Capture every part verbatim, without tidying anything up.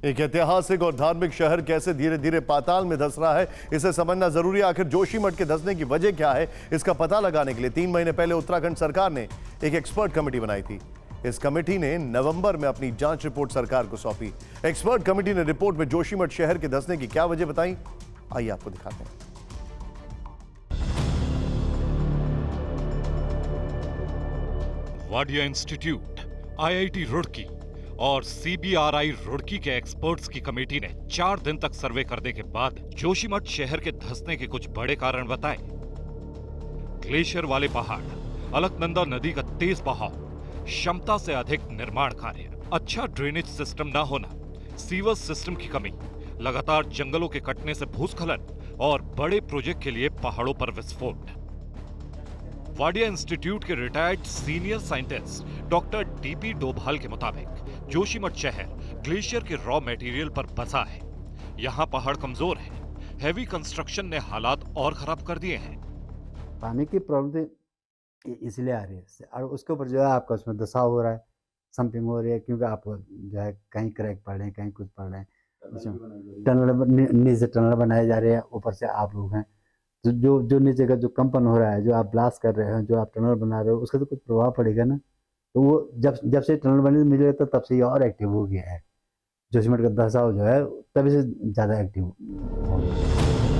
एक ऐतिहासिक और धार्मिक शहर कैसे धीरे धीरे पाताल में धंस रहा है, इसे समझना जरूरी है। आखिर जोशीमठ के धंसने की वजह क्या है, इसका पता लगाने के लिए तीन महीने पहले उत्तराखंड सरकार ने एक एक्सपर्ट कमेटी बनाई थी। इस कमेटी ने नवंबर में अपनी जांच रिपोर्ट सरकार को सौंपी। एक्सपर्ट कमेटी ने रिपोर्ट में जोशीमठ शहर के धंसने की क्या वजह बताई, आइए आपको दिखाते हैं। Wadia institute, I I T Roorkee और C B R I Roorkee के एक्सपर्ट्स की कमेटी ने चार दिन तक सर्वे करने के बाद जोशीमठ शहर के धंसने के कुछ बड़े कारण बताए। ग्लेशियर वाले पहाड़, अलकनंदा नदी का तेज बहाव, क्षमता से अधिक निर्माण कार्य, अच्छा ड्रेनेज सिस्टम न होना, सीवर सिस्टम की कमी, लगातार जंगलों के कटने से भूस्खलन और बड़े प्रोजेक्ट के लिए पहाड़ों पर विस्फोट। वाडिया इंस्टीट्यूट के retired senior scientist doctor D P Dobhal के मुताबिक जोशीमठ शहर ग्लेशियर के रॉ मटेरियल पर बसा है। यहाँ पहाड़ कमजोर है, हैवी कंस्ट्रक्शन ने हालात और खराब कर दिए हैं। पानी की प्रॉब्लम इसलिए आ रही है और उसके ऊपर जो है आपका उसमें दशा हो रहा है, संपिंग हो रही है, क्योंकि आप जो है कहीं क्रैक पड़ रहे हैं, कहीं कुछ पड़ रहे हैं, टनल नीचे टनल बनाए जा रहे हैं, ऊपर से आप लोग हैं जो जो जो नीचे का जो कंपन हो रहा है, जो आप ब्लास्ट कर रहे हैं, जो आप टनल बना रहे हो, उसका तो कुछ प्रभाव पड़ेगा ना। तो वो जब जब से टनल बने मिले तो तब से ये और एक्टिव हो गया है। जोशीमठ का धंसाव जो है तभी से ज्यादा एक्टिव हो गया।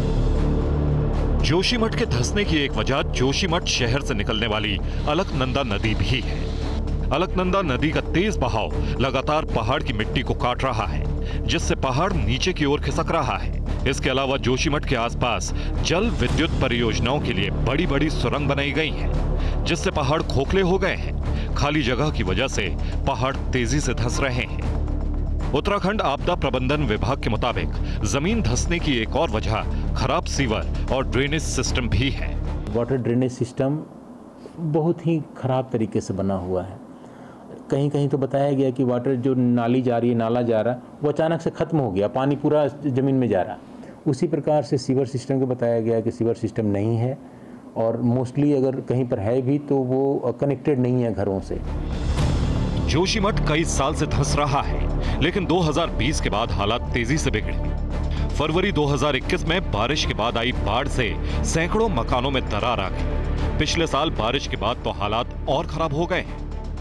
जोशीमठ के धंसने की एक वजह जोशीमठ शहर से निकलने वाली अलकनंदा नदी भी है। अलकनंदा नदी का तेज बहाव लगातार पहाड़ की मिट्टी को काट रहा है, जिससे पहाड़ नीचे की ओर खिसक रहा है। इसके अलावा जोशीमठ के आसपास जल विद्युत परियोजनाओं के लिए बड़ी बड़ी सुरंग बनाई गई हैं, जिससे पहाड़ खोखले हो गए हैं। खाली जगह की वजह से पहाड़ तेजी से धंस रहे हैं। उत्तराखंड आपदा प्रबंधन विभाग के मुताबिक जमीन धंसने की एक और वजह खराब सीवर और ड्रेनेज सिस्टम भी है। वाटर ड्रेनेज सिस्टम बहुत ही खराब तरीके से बना हुआ है। कहीं कहीं तो बताया गया कि वाटर जो नाली जा रही है, नाला जा रहा है, वो अचानक से खत्म हो गया, पानी पूरा जमीन में जा रहा। उसी प्रकार से सीवर सिस्टम को बताया गया कि सीवर सिस्टम नहीं है और मोस्टली अगर कहीं पर है भी तो वो कनेक्टेड नहीं है घरों से। जोशीमठ कई साल से धंस रहा है, लेकिन दो हज़ार बीस के बाद हालात तेजी से बिगड़े। फरवरी दो हज़ार इक्कीस में बारिश के बाद आई बाढ़ से सैकड़ों मकानों में दरार आ गई। पिछले साल बारिश के बाद तो हालात और खराब हो गए हैं।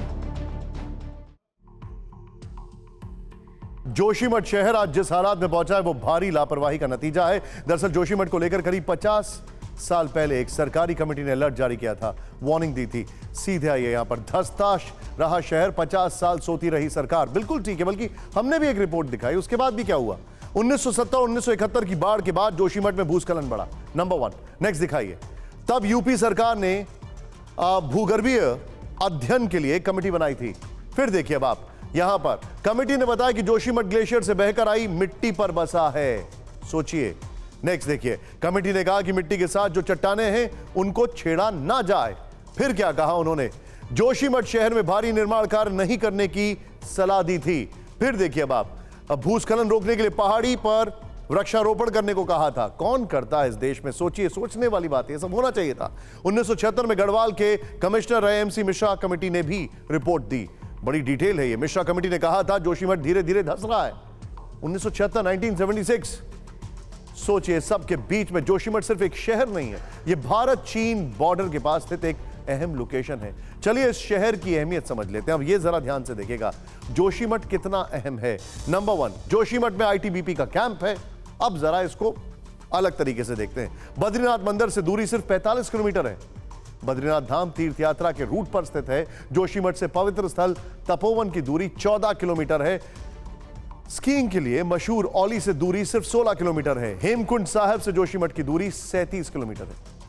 जोशीमठ शहर आज जिस हालात में पहुंचा है वो भारी लापरवाही का नतीजा है। दरअसल जोशीमठ को लेकर करीब पचास साल पहले एक सरकारी कमेटी ने अलर्ट जारी किया था, वार्निंग दी थी। सीधे आइए यहां पर धंसताश रहा शहर, पचास साल सोती रही सरकार। बिल्कुल ठीक है, बल्कि हमने भी एक रिपोर्ट दिखाई। उसके बाद भी क्या हुआ? उन्नीस सौ सत्तर उन्नीस सौ इकहत्तर की बाढ़ के बाद जोशीमठ में भूस्खलन बढ़ा। Number one. नेक्स्ट दिखाइए। तब यूपी सरकार ने भूगर्भीय अध्ययन के लिए एक कमेटी बनाई थी। फिर देखिए अब आप यहां पर कमेटी ने बताया कि जोशीमठ ग्लेशियर से बहकर आई मिट्टी पर बसा है। सोचिए। नेक्स्ट देखिए, कमेटी ने कहा कि मिट्टी के साथ जो चट्टाने हैं उनको छेड़ा ना जाए। फिर क्या कहा उन्होंने? जोशीमठ शहर में भारी निर्माण कार्य नहीं करने की सलाह दी थी। फिर देखिए अब आप, अब भूस्खलन रोकने के लिए पहाड़ी पर वृक्षारोपण करने को कहा था। कौन करता है इस देश में? सोचिए, सोचने वाली बात है, सब होना चाहिए था। उन्नीस सौ छिहत्तर में गढ़वाल के कमिश्नर रहे एम सी मिश्रा कमेटी ने भी रिपोर्ट दी। बड़ी डिटेल है ये। मिश्रा कमेटी ने कहा था जोशीमठ धीरे धीरे धंस रहा है। उन्नीस सौ छिहत्तर उन्नीस सौ छिहत्तर। सोचिए, सबके बीच में जोशीमठ सिर्फ एक शहर नहीं है, यह भारत चीन बॉर्डर के पास स्थित एक अहम लोकेशन है। चलिए इस शहर की अहमियत समझ लेते हैं। अब ये जरा ध्यान से देखिएगा जोशीमठ कितना अहम है। नंबर वन, जोशीमठ में आई टी बी पी का कैंप है। अब जरा इसको अलग तरीके से देखते हैं। बद्रीनाथ मंदिर से दूरी सिर्फ पैंतालीस किलोमीटर है। बद्रीनाथ धाम तीर्थ यात्रा के रूट पर स्थित है। जोशीमठ से पवित्र स्थल तपोवन की दूरी चौदह किलोमीटर है। स्कीइंग के लिए मशहूर औली से दूरी सिर्फ सोलह किलोमीटर है। हेमकुंड साहिब से जोशीमठ की दूरी सैंतीस किलोमीटर है।